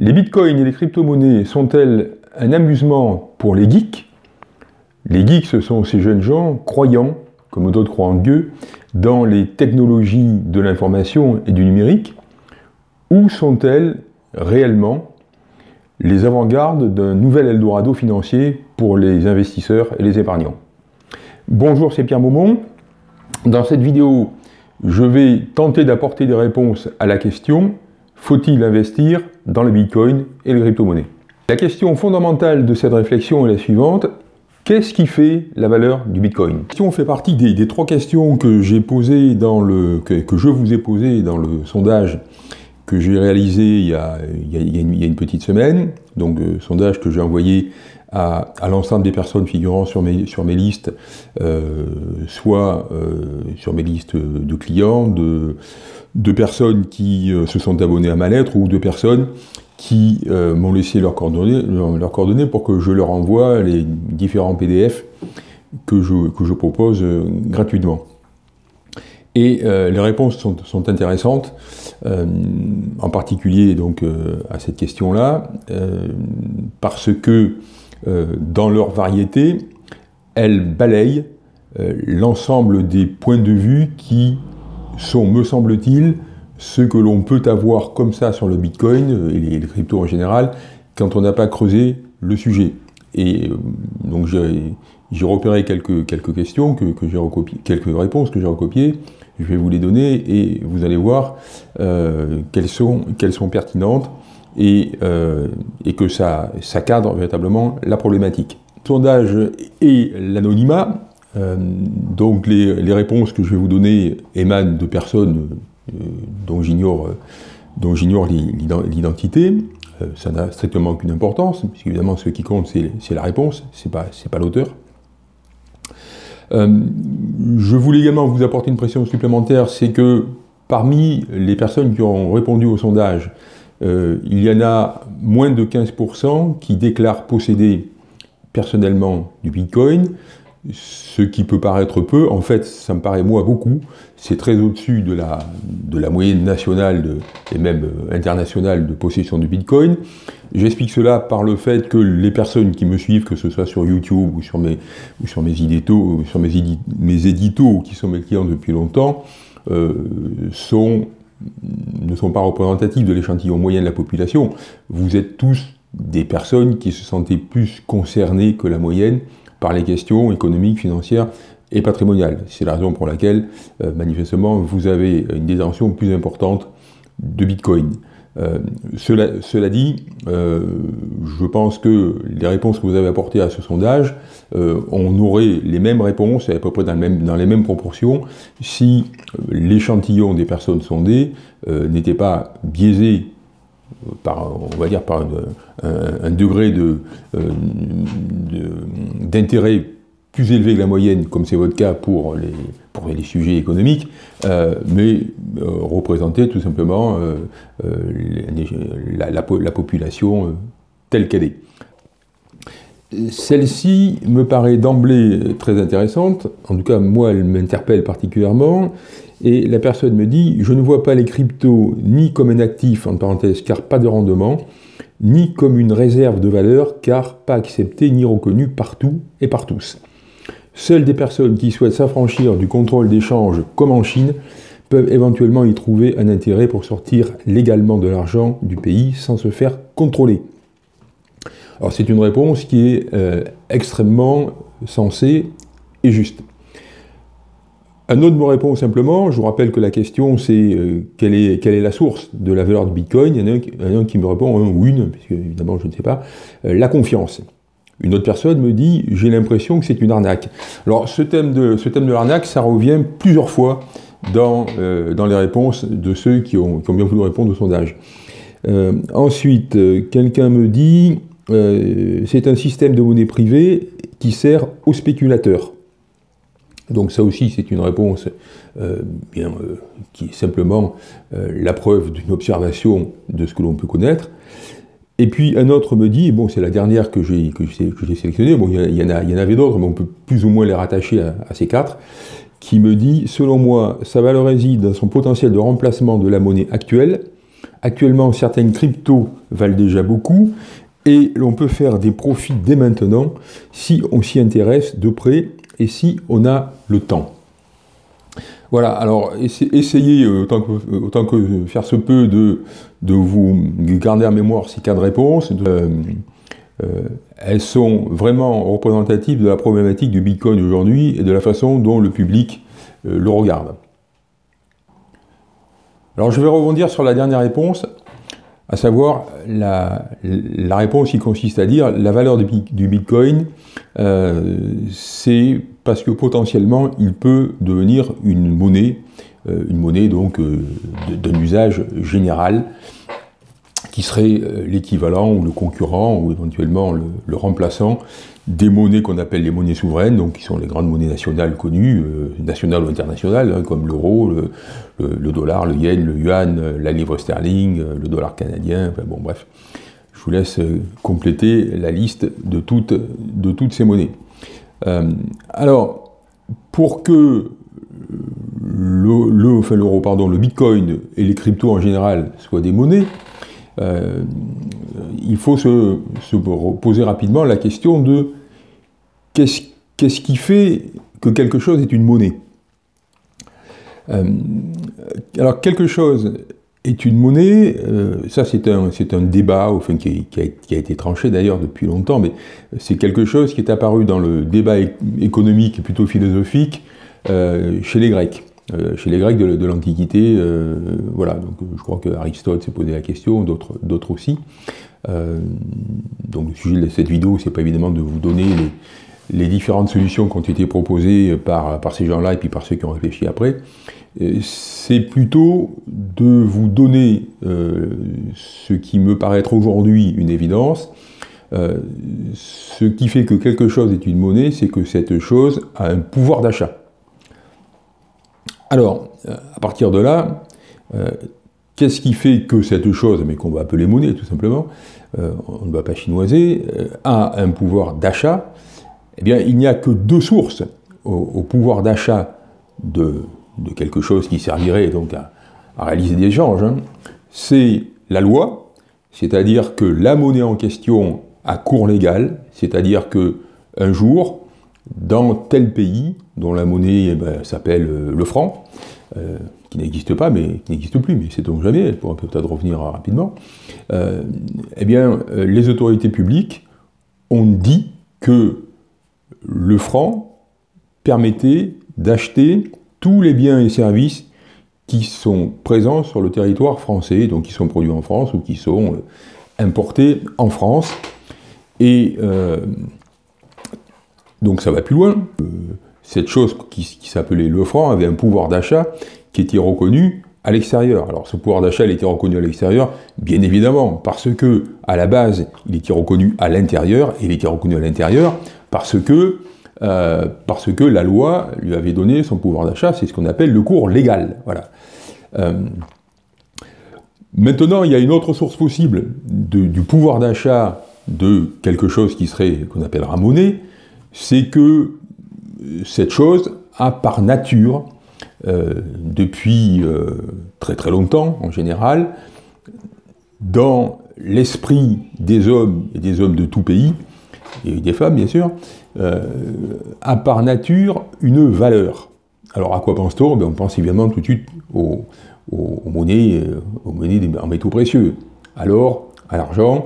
Les bitcoins et les crypto-monnaies sont-elles un amusement pour les geeks? Les geeks, ce sont ces jeunes gens croyants, comme d'autres croient en Dieu, dans les technologies de l'information et du numérique, ou sont-elles réellement les avant-gardes d'un nouvel Eldorado financier pour les investisseurs et les épargnants? Bonjour, c'est Pierre Maumont. Dans cette vidéo, je vais tenter d'apporter des réponses à la question: faut-il investir dans le bitcoin et les crypto-monnaies? La question fondamentale de cette réflexion est la suivante: qu'est-ce qui fait la valeur du bitcoin? La question fait partie des trois questions que je vous ai posées dans le sondage que j'ai réalisé il y a une petite semaine. Donc sondage que j'ai envoyé à l'ensemble des personnes figurant sur mes listes, soit sur mes listes de clients, de personnes qui se sont abonnées à ma lettre, ou de personnes qui m'ont laissé leurs coordonnées pour que je leur envoie les différents PDF que je propose gratuitement. Et les réponses sont intéressantes, en particulier donc à cette question-là, parce que dans leur variété, elles balayent l'ensemble des points de vue qui sont, me semble-t-il, ce que l'on peut avoir comme ça sur le bitcoin et les cryptos en général, quand on n'a pas creusé le sujet. Et donc j'ai repéré quelques questions que j'ai recopiées, quelques réponses que j'ai recopiées. Je vais vous les donner et vous allez voir qu'elles sont pertinentes et que ça cadre véritablement la problématique. Le sondage et l'anonymat. Donc les réponses que je vais vous donner émanent de personnes dont j'ignore l'identité. Ça n'a strictement aucune importance, puisque évidemment ce qui compte c'est la réponse, c'est pas l'auteur. Je voulais également vous apporter une précision supplémentaire, c'est que parmi les personnes qui ont répondu au sondage, il y en a moins de 15% qui déclarent posséder personnellement du bitcoin, ce qui peut paraître peu. En fait, ça me paraît moi beaucoup. C'est très au-dessus de la moyenne nationale et même internationale de possession du bitcoin. J'explique cela par le fait que les personnes qui me suivent, que ce soit sur YouTube ou sur mes éditos, qui sont mes clients depuis longtemps, ne sont pas représentatifs de l'échantillon moyen de la population. Vous êtes tous des personnes qui se sentaient plus concernées que la moyenne par les questions économiques, financières et patrimoniales. C'est la raison pour laquelle, manifestement, vous avez une détention plus importante de bitcoin. Cela dit, je pense que les réponses que vous avez apportées à ce sondage, on aurait les mêmes réponses, à peu près dans les mêmes proportions, si l'échantillon des personnes sondées n'était pas biaisé par, on va dire, par un degré d'intérêt plus élevé que la moyenne, comme c'est votre cas pour les sujets économiques, mais représenter tout simplement la population telle qu'elle est. Celle-ci me paraît d'emblée très intéressante, en tout cas moi elle m'interpelle particulièrement, et la personne me dit: je ne vois pas les cryptos ni comme un actif, en parenthèse, car pas de rendement, ni comme une réserve de valeur, car pas accepté ni reconnu partout et par tous. Seules des personnes qui souhaitent s'affranchir du contrôle d'échange, comme en Chine, peuvent éventuellement y trouver un intérêt pour sortir légalement de l'argent du pays sans se faire contrôler. Alors c'est une réponse qui est extrêmement sensée et juste. Un autre me répond simplement, je vous rappelle que la question c'est quelle est la source de la valeur du bitcoin. Il y en a un qui me répond, un ou une, puisque évidemment je ne sais pas, la confiance. Une autre personne me dit: j'ai l'impression que c'est une arnaque. Alors ce thème de l'arnaque, ça revient plusieurs fois dans les réponses de ceux qui ont bien voulu répondre au sondage. Ensuite, quelqu'un me dit: c'est un système de monnaie privée qui sert aux spéculateurs. Donc ça aussi c'est une réponse qui est simplement la preuve d'une observation de ce que l'on peut connaître. Et puis un autre me dit, bon c'est la dernière que j'ai sélectionnée, bon il y en avait d'autres, mais on peut plus ou moins les rattacher à ces quatre, qui me dit: selon moi, sa valeur réside dans son potentiel de remplacement de la monnaie actuelle, Actuellement, certaines cryptos valent déjà beaucoup, et l'on peut faire des profits dès maintenant si on s'y intéresse de près et si on a le temps. Voilà, alors essayez autant que faire se peut de vous garder en mémoire ces 4 réponses. Elles sont vraiment représentatives de la problématique du Bitcoin aujourd'hui et de la façon dont le public le regarde. Alors je vais rebondir sur la dernière réponse, à savoir la réponse qui consiste à dire la valeur du Bitcoin, c'est parce que potentiellement il peut devenir une monnaie donc d'un usage général, qui serait l'équivalent ou le concurrent ou éventuellement le remplaçant des monnaies qu'on appelle les monnaies souveraines, donc qui sont les grandes monnaies nationales connues, nationales ou internationales, hein, comme l'euro, le dollar, le yen, le yuan, la livre sterling, le dollar canadien, enfin bon bref. Je vous laisse compléter la liste de toutes ces monnaies. Alors, pour que le Bitcoin et les cryptos en général soient des monnaies, il faut se poser rapidement la question de qu'est-ce qui fait que quelque chose est une monnaie. Alors quelque chose est une monnaie, ça c'est un débat enfin, qui a été tranché d'ailleurs depuis longtemps, mais c'est quelque chose qui est apparu dans le débat économique et plutôt philosophique chez les Grecs. Chez les Grecs de l'Antiquité, voilà, donc je crois que Aristote s'est posé la question, d'autres aussi. Donc le sujet de cette vidéo, c'est pas évidemment de vous donner les différentes solutions qui ont été proposées par ces gens-là et puis par ceux qui ont réfléchi après. C'est plutôt de vous donner ce qui me paraît être aujourd'hui une évidence. Ce qui fait que quelque chose est une monnaie, c'est que cette chose a un pouvoir d'achat. Alors, à partir de là, qu'est-ce qui fait que cette chose, mais qu'on va appeler monnaie tout simplement, on ne va pas chinoiser, a un pouvoir d'achat? Eh bien, il n'y a que 2 sources au pouvoir d'achat de quelque chose qui servirait donc à réaliser des échanges. Hein. C'est la loi, c'est-à-dire que la monnaie en question a cours légal, c'est-à-dire que un jour, dans tel pays, dont la monnaie s'appelle le franc, qui n'existe pas, mais qui n'existe plus, mais sait-on jamais, elle pourra peut-être revenir rapidement, eh bien, les autorités publiques ont dit que le franc permettait d'acheter tous les biens et services qui sont présents sur le territoire français, donc qui sont produits en France ou qui sont importés en France. Et donc ça va plus loin. Cette chose qui s'appelait le franc avait un pouvoir d'achat qui était reconnu à l'extérieur. Alors ce pouvoir d'achat, il était reconnu à l'extérieur, bien évidemment, parce que à la base, il était reconnu à l'intérieur, et il était reconnu à l'intérieur parce que la loi lui avait donné son pouvoir d'achat, c'est ce qu'on appelle le cours légal. Voilà. Maintenant, il y a une autre source possible du pouvoir d'achat de quelque chose qu'on appellera monnaie, c'est que cette chose a par nature, depuis très très longtemps en général, dans l'esprit des hommes et des hommes de tout pays, et des femmes bien sûr, a par nature une valeur. Alors à quoi pense-t-on? On pense évidemment tout de suite aux monnaies en métaux précieux. Alors, à l'argent,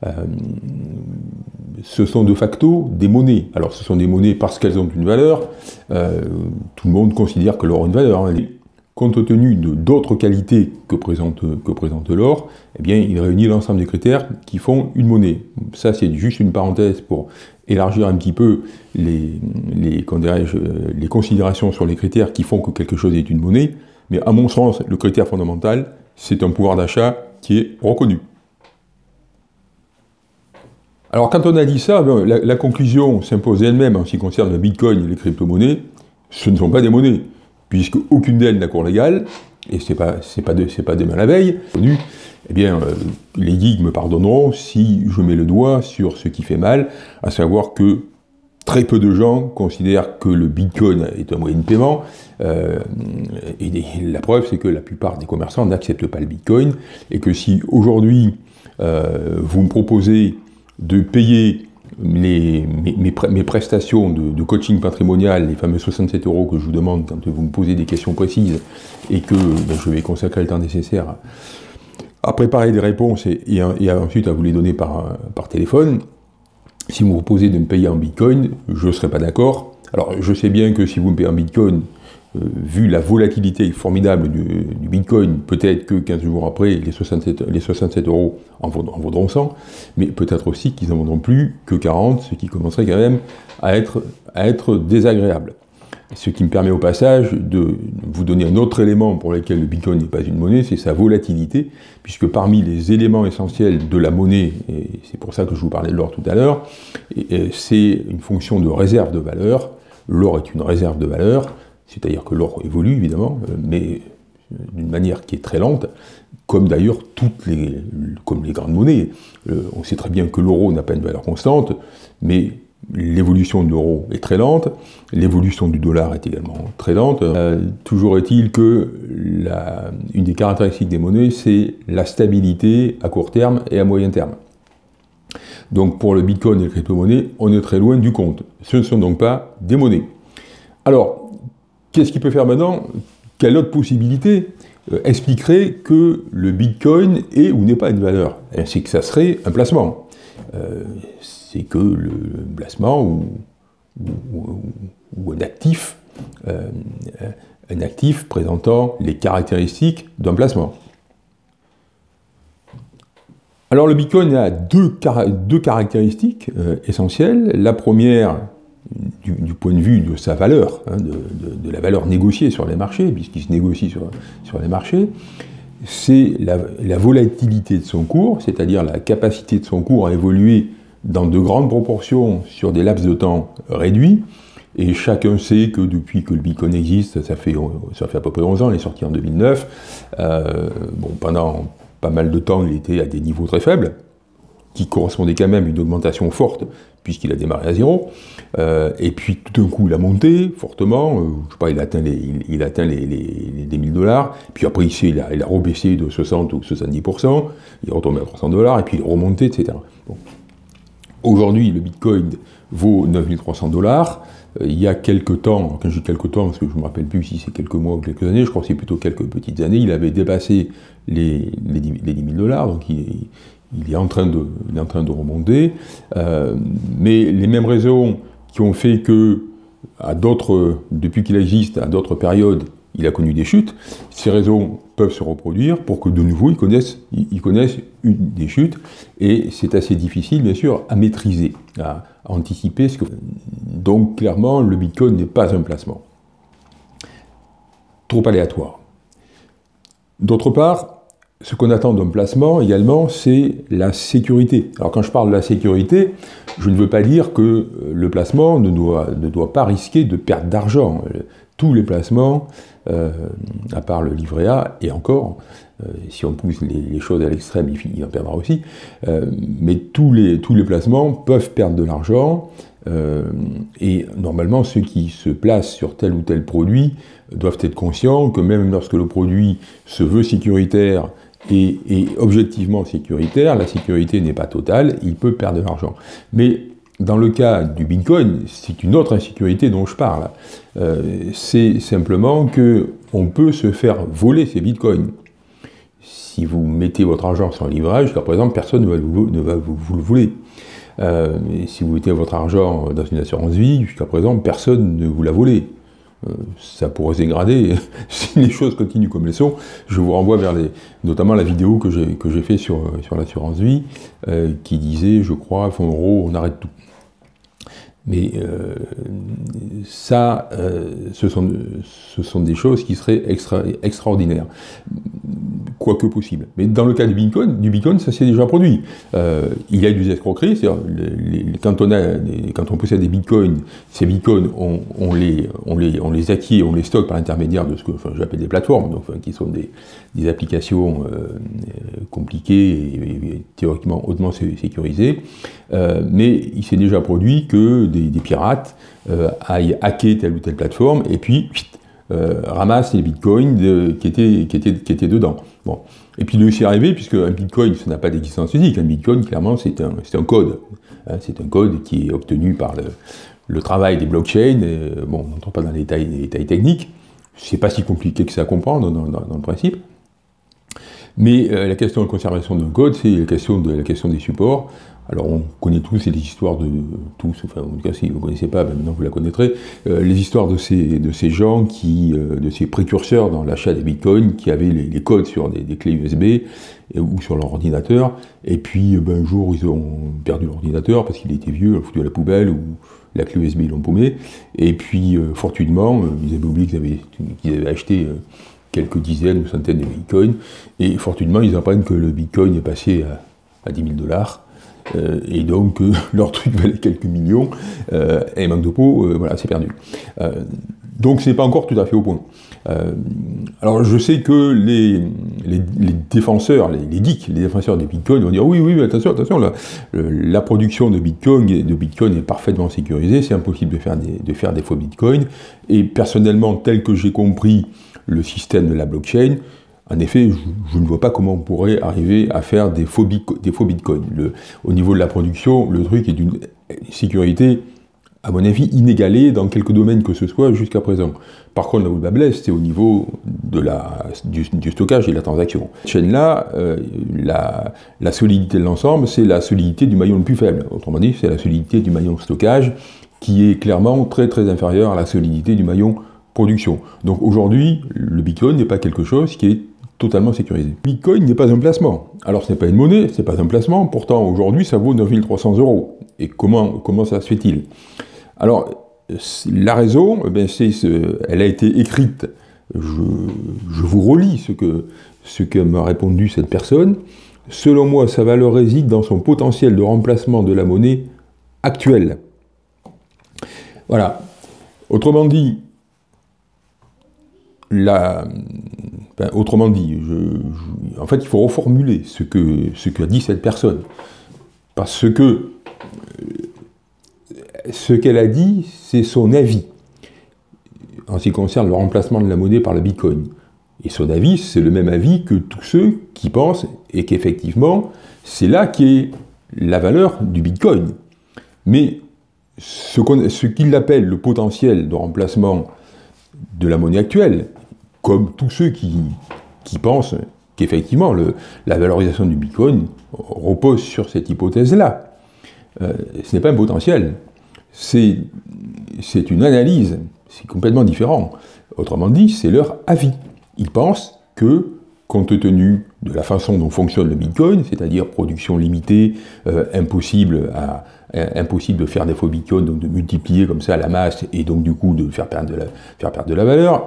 ce sont de facto des monnaies. Alors ce sont des monnaies parce qu'elles ont une valeur, tout le monde considère qu'elles auront une valeur. Hein. Compte tenu d'autres qualités que présente l'or, eh bien il réunit l'ensemble des critères qui font une monnaie. Ça c'est juste une parenthèse pour élargir un petit peu les considérations sur les critères qui font que quelque chose est une monnaie, mais à mon sens, le critère fondamental, c'est un pouvoir d'achat qui est reconnu. Alors quand on a dit ça, la conclusion s'impose elle-même en ce qui concerne le Bitcoin et les crypto-monnaies, ce ne sont pas des monnaies, puisque aucune d'elles n'a cours légal, et c'est pas demain la veille. Eh bien, les geeks me pardonneront si je mets le doigt sur ce qui fait mal, à savoir que très peu de gens considèrent que le Bitcoin est un moyen de paiement. Et la preuve, c'est que la plupart des commerçants n'acceptent pas le Bitcoin, et que si aujourd'hui vous me proposez de payer mes prestations de coaching patrimonial, les fameux 67 € que je vous demande quand vous me posez des questions précises, et que je vais consacrer le temps nécessaire à préparer des réponses et ensuite à vous les donner par téléphone, si vous me proposez de me payer en Bitcoin, je ne serai pas d'accord. Alors je sais bien que si vous me payez en Bitcoin, vu la volatilité formidable du Bitcoin, peut-être que 15 jours après, les 67 € en vaudront 100, mais peut-être aussi qu'ils n'en vaudront plus que 40, ce qui commencerait quand même à être désagréable. Ce qui me permet au passage de vous donner un autre élément pour lequel le Bitcoin n'est pas une monnaie, c'est sa volatilité, puisque parmi les éléments essentiels de la monnaie, et c'est pour ça que je vous parlais de l'or tout à l'heure, c'est une fonction de réserve de valeur. L'or est une réserve de valeur, c'est-à-dire que l'or évolue évidemment, mais d'une manière qui est très lente, comme d'ailleurs comme les grandes monnaies. On sait très bien que l'euro n'a pas une valeur constante, mais l'évolution de l'euro est très lente, l'évolution du dollar est également très lente. Toujours est-il que une des caractéristiques des monnaies, c'est la stabilité à court terme et à moyen terme. Donc pour le Bitcoin et les crypto-monnaies, on est très loin du compte. Ce ne sont donc pas des monnaies. Alors, qu'est-ce qu'il peut faire maintenant? Quelle autre possibilité expliquerait que le Bitcoin est ou n'est pas une valeur? C'est que ça serait un placement. C'est que le placement ou un actif présentant les caractéristiques d'un placement. Alors le Bitcoin a deux caractéristiques essentielles. La première, du point de vue de sa valeur, de la valeur négociée sur les marchés, puisqu'il se négocie sur les marchés, c'est la volatilité de son cours, c'est-à-dire la capacité de son cours à évoluer dans de grandes proportions sur des laps de temps réduits. Et chacun sait que depuis que le Bitcoin existe, ça fait à peu près 11 ans, il est sorti en 2009, pendant pas mal de temps, il était à des niveaux très faibles, qui correspondaient quand même à une augmentation forte, puisqu'il a démarré à zéro, et puis tout d'un coup il a monté fortement, je sais pas, il a atteint les 1000 $, puis après il a rebaissé de 60 ou 70%, il est retombé à 300 $, et puis il est remonté, etc. Bon. Aujourd'hui, le Bitcoin vaut 9300 $. Il y a quelques temps, quand je dis quelques temps, parce que je ne me rappelle plus si c'est quelques mois ou quelques années, je crois que c'est plutôt quelques petites années, il avait dépassé les 10 000 $, donc il est en train de remonter. Mais les mêmes raisons qui ont fait que, depuis qu'il existe, à d'autres périodes, il a connu des chutes, ces raisons peuvent se reproduire pour que de nouveau ils connaissent des chutes, et c'est assez difficile bien sûr à maîtriser, à anticiper. Donc clairement le Bitcoin n'est pas un placement. Trop aléatoire. D'autre part, ce qu'on attend d'un placement également, c'est la sécurité. Alors quand je parle de la sécurité, je ne veux pas dire que le placement ne doit pas risquer de perdre d'argent. Tous les placements, à part le livret A, et encore, si on pousse les choses à l'extrême, il en perdra aussi, mais tous les placements peuvent perdre de l'argent, et normalement ceux qui se placent sur tel ou tel produit doivent être conscients que même lorsque le produit se veut sécuritaire et objectivement sécuritaire, la sécurité n'est pas totale, il peut perdre de l'argent. Mais dans le cas du Bitcoin, c'est une autre insécurité dont je parle. C'est simplement qu'on peut se faire voler ces Bitcoins. Si vous mettez votre argent sans livret, jusqu'à présent, personne ne va vous le voler. Et si vous mettez votre argent dans une assurance vie, jusqu'à présent, personne ne vous l'a volé. Ça pourrait se dégrader si les choses continuent comme elles sont. Je vous renvoie vers notamment la vidéo que j'ai fait sur l'assurance vie, qui disait, je crois, en gros, on arrête tout. Mais ça, ce sont des choses qui seraient extraordinaires, quoique possible. Mais dans le cas du Bitcoin, ça s'est déjà produit. Il y a des escroqueries, c'est-à-dire quand on possède des Bitcoins, ces Bitcoins, on les acquiert, on les stocke par l'intermédiaire de ce que j'appelle des plateformes, donc, qui sont des applications compliqué et théoriquement hautement sécurisé, mais il s'est déjà produit que des pirates aillent hacker telle ou telle plateforme et puis ramassent les bitcoins qui étaient dedans. Bon. Et puis il est aussi arrivé, puisque un bitcoin, ça n'a pas d'existence physique, un bitcoin, clairement, c'est un code. Hein, c'est un code qui est obtenu par le travail des blockchains. Bon, on n'entre pas dans les détails techniques, c'est pas si compliqué que ça à comprendre dans le principe. Mais la question de conservation d'un code, c'est la question des supports. Alors on connaît tous les histoires de tous, enfin en tout cas si vous ne connaissez pas, ben maintenant vous la connaîtrez, les histoires de ces gens de ces précurseurs dans l'achat des bitcoins qui avaient les codes sur des clés USB ou sur leur ordinateur, et puis un jour ils ont perdu l'ordinateur parce qu'il était vieux, ils l'ont foutu à la poubelle, ou la clé USB ils l'ont paumé, et puis fortuitement ils avaient oublié qu'ils avaient acheté quelques dizaines ou centaines de bitcoins, et fortuitement ils apprennent que le bitcoin est passé à 10 000 $. Et donc leur truc valait quelques millions, et manque de peau, voilà, c'est perdu. Donc c'est pas encore tout à fait au point. Alors je sais que les défenseurs, les geeks, les défenseurs des bitcoins vont dire oui, attention, la production de bitcoin est parfaitement sécurisée, c'est impossible de faire des faux bitcoins, et personnellement, tel que j'ai compris le système de la blockchain, en effet, je ne vois pas comment on pourrait arriver à faire des faux bitcoins. Au niveau de la production, le truc est d'une sécurité, à mon avis, inégalée dans quelques domaines que ce soit jusqu'à présent. Par contre, là où le bas blesse, c'est au niveau du stockage et de la transaction. Cette chaîne-là, la solidité de l'ensemble, c'est la solidité du maillon le plus faible. Autrement dit, c'est la solidité du maillon stockage qui est clairement très très inférieure à la solidité du maillon production. Donc aujourd'hui, le bitcoin n'est pas quelque chose qui est totalement sécurisé. Bitcoin n'est pas un placement. Alors ce n'est pas une monnaie, c'est pas un placement, pourtant aujourd'hui ça vaut 9 300 €. Et comment ça se fait-il? Alors la raison, elle a été écrite, je vous relis ce que m'a répondu cette personne. Selon moi, sa valeur réside dans son potentiel de remplacement de la monnaie actuelle. Voilà. Autrement dit, en fait, il faut reformuler ce qu'a dit cette personne. Parce que ce qu'elle a dit, c'est son avis, en ce qui concerne le remplacement de la monnaie par le bitcoin. Et son avis, c'est le même avis que tous ceux qui pensent, et qu'effectivement, c'est là qu'est la valeur du bitcoin. Mais ce qu'il appelle le potentiel de remplacement de la monnaie actuelle, comme tous ceux qui pensent qu'effectivement la valorisation du bitcoin repose sur cette hypothèse-là. Ce n'est pas un potentiel, c'est une analyse, c'est complètement différent. Autrement dit, c'est leur avis. Ils pensent que, compte tenu de la façon dont fonctionne le bitcoin, c'est-à-dire production limitée, impossible de faire des faux bitcoins, donc de multiplier comme ça la masse, et donc du coup de faire perdre de la valeur,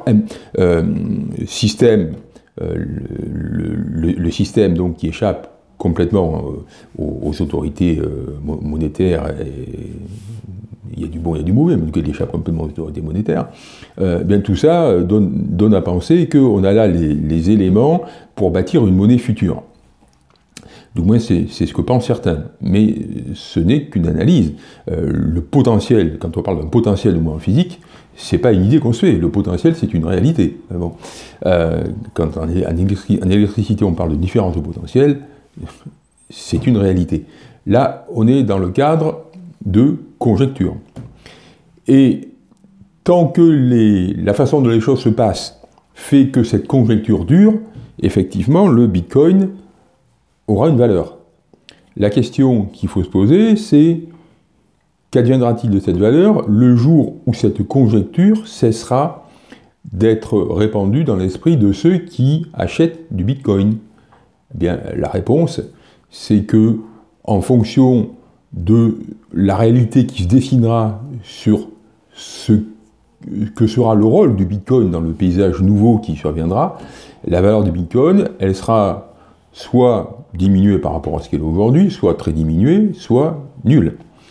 le système donc qui échappe complètement aux autorités monétaires, il y a du bon et du mauvais, mais il échappe complètement aux autorités monétaires, bien tout ça donne à penser qu'on a là les éléments pour bâtir une monnaie future. Du moins, c'est ce que pensent certains. Mais ce n'est qu'une analyse. Le potentiel, quand on parle d'un potentiel de moyen physique, c'est pas une idée qu'on se fait. Le potentiel, c'est une réalité. Bon. Quand en électricité, on parle de différence de potentiel, c'est une réalité. Là, on est dans le cadre de conjecture. Et tant que la façon dont les choses se passent fait que cette conjecture dure, effectivement, le bitcoin aura une valeur. La question qu'il faut se poser, c'est qu'adviendra-t-il de cette valeur le jour où cette conjecture cessera d'être répandue dans l'esprit de ceux qui achètent du bitcoin? Eh bien, la réponse, c'est que, en fonction de la réalité qui se dessinera sur ce que sera le rôle du bitcoin dans le paysage nouveau qui surviendra, la valeur du bitcoin, elle sera soit diminuée par rapport à ce qu'elle est aujourd'hui, soit très diminuée, soit nulle.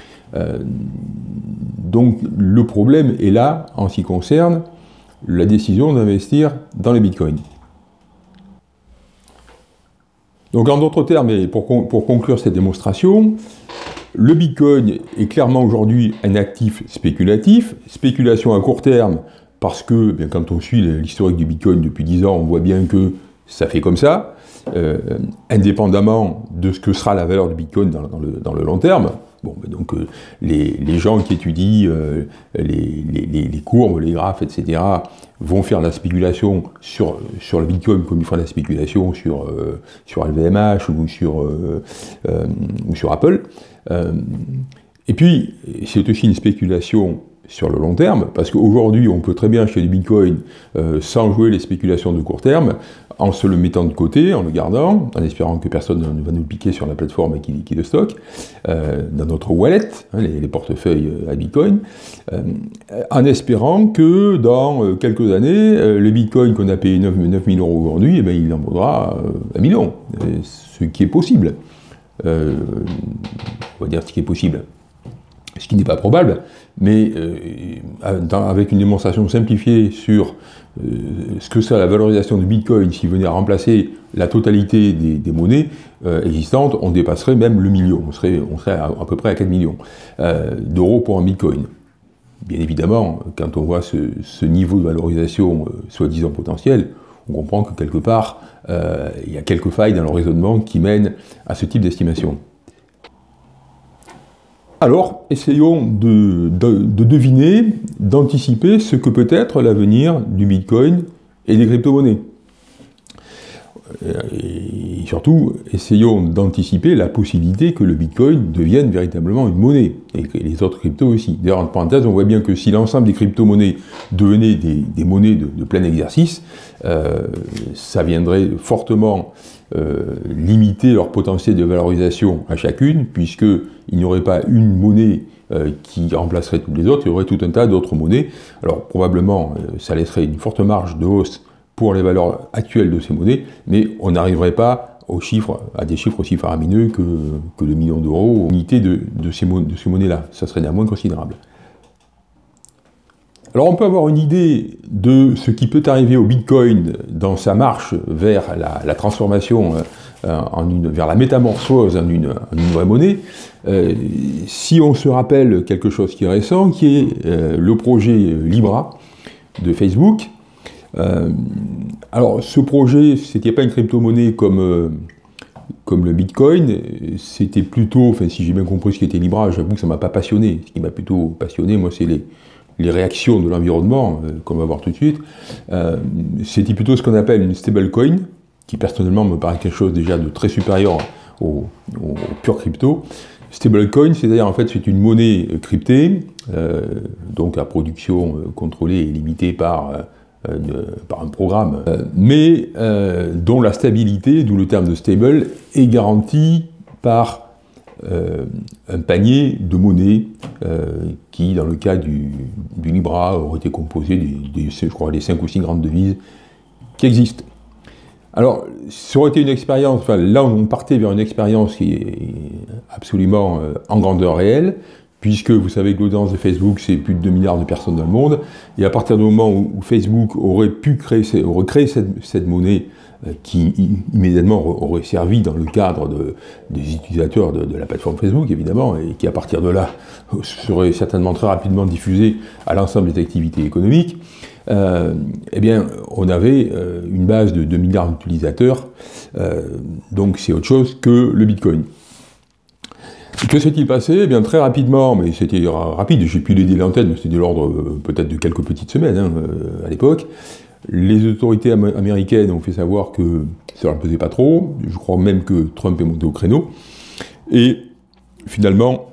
Donc le problème est là en ce qui concerne la décision d'investir dans les bitcoins. Donc en d'autres termes, et pour conclure cette démonstration, le Bitcoin est clairement aujourd'hui un actif spéculatif, spéculation à court terme, parce que bien, quand on suit l'historique du Bitcoin depuis 10 ans, on voit bien que ça fait comme ça, indépendamment de ce que sera la valeur du Bitcoin dans le long terme. Bon, donc les gens qui étudient les courbes, les graphes, etc., vont faire la spéculation sur le Bitcoin comme ils font la spéculation sur LVMH ou sur Apple. Et puis, c'est aussi une spéculation sur le long terme, parce qu'aujourd'hui, on peut très bien acheter du Bitcoin sans jouer les spéculations de court terme, en se le mettant de côté, en le gardant, en espérant que personne ne va nous piquer sur la plateforme qui le stocke, dans notre wallet, hein, les portefeuilles à Bitcoin, en espérant que dans quelques années, le Bitcoin qu'on a payé 9 000 € aujourd'hui, eh bien, il en vaudra 1 million, ce qui est possible. On va dire ce qui est possible. Ce qui n'est pas probable, mais avec une démonstration simplifiée sur ce que c'est la valorisation du Bitcoin s'il venait à remplacer la totalité des monnaies existantes, on dépasserait même le million. On serait à peu près à 4 millions d'euros pour un Bitcoin. Bien évidemment, quand on voit ce niveau de valorisation soi-disant potentiel, on comprend que quelque part, il y a quelques failles dans le raisonnement qui mènent à ce type d'estimation. Alors, essayons de deviner, d'anticiper ce que peut être l'avenir du Bitcoin et des crypto-monnaies. Et surtout, essayons d'anticiper la possibilité que le Bitcoin devienne véritablement une monnaie, et que les autres cryptos aussi. D'ailleurs, entre parenthèses, on voit bien que si l'ensemble des crypto-monnaies devenaient des monnaies de plein exercice, ça viendrait fortement limiter leur potentiel de valorisation à chacune, puisqu'il n'y aurait pas une monnaie qui remplacerait toutes les autres, il y aurait tout un tas d'autres monnaies. Alors probablement, ça laisserait une forte marge de hausse pour les valeurs actuelles de ces monnaies, mais on n'arriverait pas à des chiffres aussi faramineux que le million d'euros, unité de ces monnaies-là. Ça serait néanmoins considérable. Alors on peut avoir une idée de ce qui peut arriver au Bitcoin dans sa marche vers la transformation, vers la métamorphose en une vraie monnaie, si on se rappelle quelque chose qui est récent, qui est le projet Libra de Facebook. Alors ce projet, c'était pas une crypto-monnaie comme le Bitcoin, c'était plutôt, enfin si j'ai bien compris ce qu'était Libra, j'avoue que ça m'a pas passionné. Ce qui m'a plutôt passionné, moi, c'est les réactions de l'environnement, qu'on va voir tout de suite. C'était plutôt ce qu'on appelle une stablecoin, qui personnellement me paraît quelque chose déjà de très supérieur au pur crypto. Stablecoin, c'est-à-dire en fait c'est une monnaie cryptée, donc à production contrôlée et limitée par un programme, mais dont la stabilité, d'où le terme de stable, est garantie par un panier de monnaies qui, dans le cas du Libra, aurait été composé je crois, des 5 ou 6 grandes devises qui existent. Alors, ça aurait été une expérience, enfin là on partait vers une expérience qui est absolument en grandeur réelle, puisque vous savez que l'audience de Facebook, c'est plus de 2 milliards de personnes dans le monde, et à partir du moment où Facebook aurait créé cette monnaie qui immédiatement aurait servi dans le cadre des utilisateurs de la plateforme Facebook, évidemment, et qui à partir de là serait certainement très rapidement diffusée à l'ensemble des activités économiques, eh bien, on avait une base de 2 milliards d'utilisateurs, donc c'est autre chose que le Bitcoin. Que s'est-il passé? Eh bien, très rapidement, mais c'était rapide, j'ai plus les délais en tête, mais c'était de l'ordre peut-être de quelques petites semaines à l'époque. Les autorités américaines ont fait savoir que ça leur pesait pas trop, je crois même que Trump est monté au créneau, et finalement,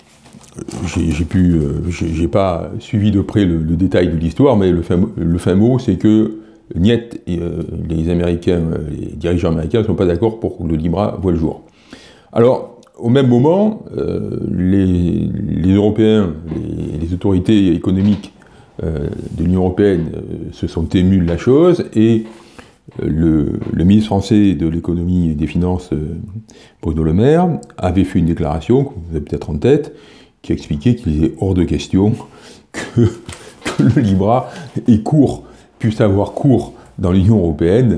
j'ai pas suivi de près le détail de l'histoire, mais le fin mot, c'est que niet, les Américains, les dirigeants américains ne sont pas d'accord pour que le Libra voie le jour. Alors, au même moment, les Européens, les autorités économiques de l'Union européenne se sont émus de la chose, et le ministre français de l'économie et des finances, Bruno Le Maire, avait fait une déclaration, que vous avez peut-être en tête, qui expliquait qu'il est hors de question que le Libra puisse avoir cours dans l'Union européenne,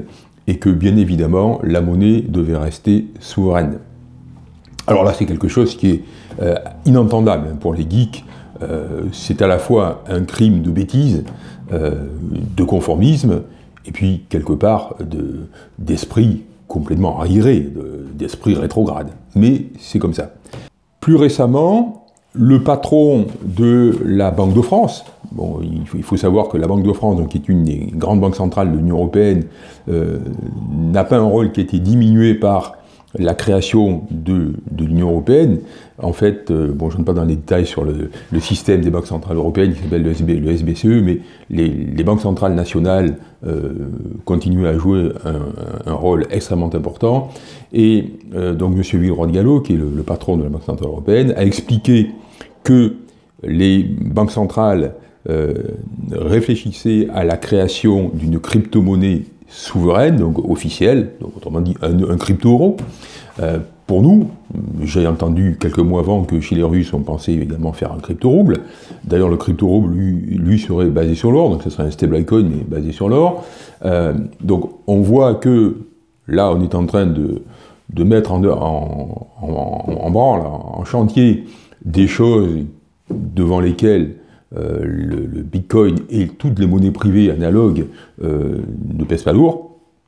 et que bien évidemment la monnaie devait rester souveraine. Alors là, c'est quelque chose qui est inentendable pour les geeks. C'est à la fois un crime de bêtise, de conformisme, et puis quelque part d'esprit complètement arriéré, d'esprit rétrograde. Mais c'est comme ça. Plus récemment, le patron de la Banque de France, bon, il faut savoir que la Banque de France, donc, qui est une des grandes banques centrales de l'Union européenne, n'a pas un rôle qui a été diminué par la création de l'Union européenne. En fait, bon, je ne rentre pas dans les détails sur le système des banques centrales européennes, qui s'appelle le SBCE, mais les banques centrales nationales continuent à jouer un rôle extrêmement important. Et donc M. Villeroy-de-Galhau, qui est le patron de la Banque centrale européenne, a expliqué que les banques centrales réfléchissaient à la création d'une crypto-monnaie souveraine, donc officielle, donc autrement dit un crypto-euro. Pour nous, j'ai entendu quelques mois avant que chez les Russes, on pensait également faire un crypto-rouble. D'ailleurs, le crypto-rouble, lui, serait basé sur l'or, donc ce serait un stablecoin, mais basé sur l'or. Donc on voit que là, on est en train de mettre en branle, en chantier, des choses devant lesquelles le Bitcoin et toutes les monnaies privées analogues ne pèsent pas lourd.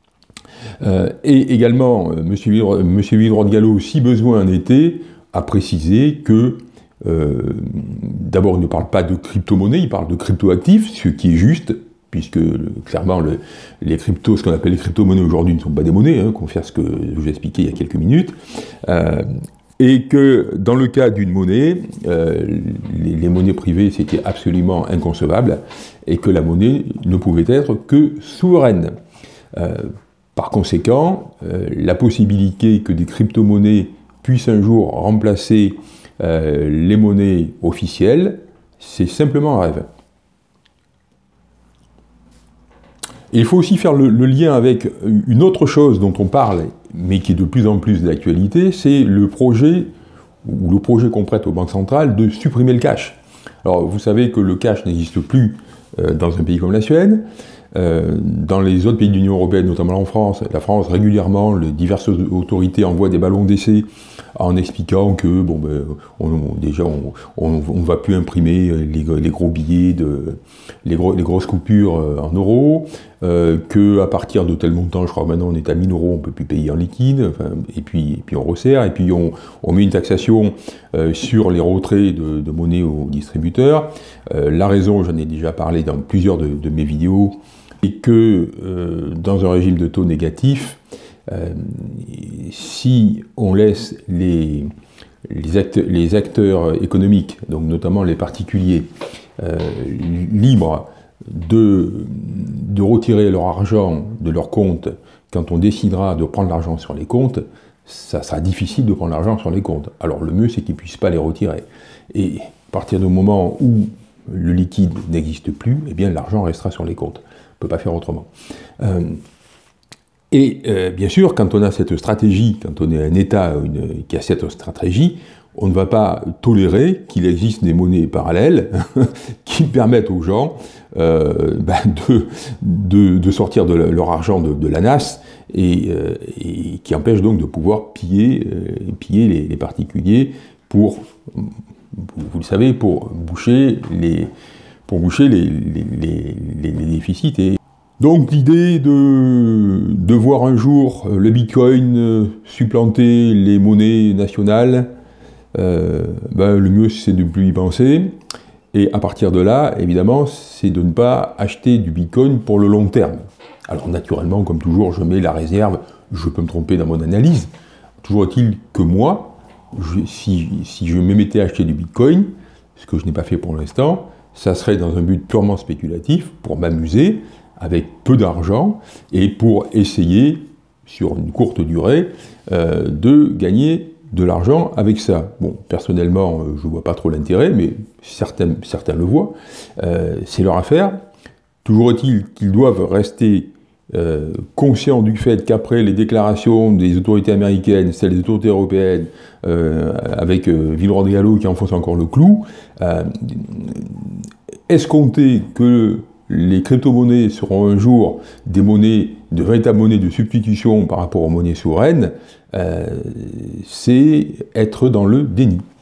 Et également, M. Villeroy-de-Galhau, si besoin en était, a précisé que, d'abord, il ne parle pas de crypto-monnaie, il parle de crypto-actifs, ce qui est juste, puisque clairement, les cryptos, ce qu'on appelle les crypto-monnaies aujourd'hui, ne sont pas des monnaies, confère ce que je vous ai expliqué il y a quelques minutes. Et que dans le cas d'une monnaie, les monnaies privées, c'était absolument inconcevable, et que la monnaie ne pouvait être que souveraine. Par conséquent, la possibilité que des crypto-monnaies puissent un jour remplacer les monnaies officielles, c'est simplement un rêve. Et il faut aussi faire le lien avec une autre chose dont on parle, mais qui est de plus en plus d'actualité, c'est le projet qu'on prête aux banques centrales de supprimer le cash. Alors vous savez que le cash n'existe plus dans un pays comme la Suède. Dans les autres pays de l'Union européenne, notamment en France, régulièrement, les diverses autorités envoient des ballons d'essai en expliquant que, bon, déjà, on ne va plus imprimer les gros billets, les grosses coupures en euros, qu'à partir de tel montant, je crois maintenant on est à 1000 euros, on ne peut plus payer en liquide, enfin, et puis on resserre, et puis on met une taxation sur les retraits de monnaie aux distributeurs. La raison, j'en ai déjà parlé dans plusieurs de mes vidéos, et que dans un régime de taux négatif, si on laisse les acteurs économiques, donc notamment les particuliers, libres de retirer leur argent de leur compte quand on décidera de prendre l'argent sur les comptes, ça sera difficile de prendre l'argent sur les comptes. Alors le mieux, c'est qu'ils ne puissent pas les retirer. Et à partir du moment où le liquide n'existe plus, eh bien l'argent restera sur les comptes. On ne peut pas faire autrement. Bien sûr, quand on a cette stratégie, quand on est un État qui a cette stratégie, on ne va pas tolérer qu'il existe des monnaies parallèles qui permettent aux gens de sortir de leur argent de la nasse et qui empêchent donc de pouvoir piller les particuliers pour, vous le savez, pour boucher les déficits. Donc l'idée de voir un jour le Bitcoin supplanter les monnaies nationales, le mieux c'est de ne plus y penser. Et à partir de là, évidemment, c'est de ne pas acheter du Bitcoin pour le long terme. Alors naturellement, comme toujours, je mets la réserve, je peux me tromper dans mon analyse. Toujours est-il que moi, si je me mettais à acheter du Bitcoin, ce que je n'ai pas fait pour l'instant, ça serait dans un but purement spéculatif, pour m'amuser, avec peu d'argent, et pour essayer, sur une courte durée, de gagner de l'argent avec ça. Bon, personnellement, je ne vois pas trop l'intérêt, mais certains le voient. C'est leur affaire. Toujours est-il qu'ils doivent rester conscients du fait qu'après les déclarations des autorités américaines, celles des autorités européennes, avec Villeroy-de-Galhau qui enfonce encore le clou, escompter que les crypto-monnaies seront un jour des monnaies, de véritables monnaies de substitution par rapport aux monnaies souveraines, c'est être dans le déni.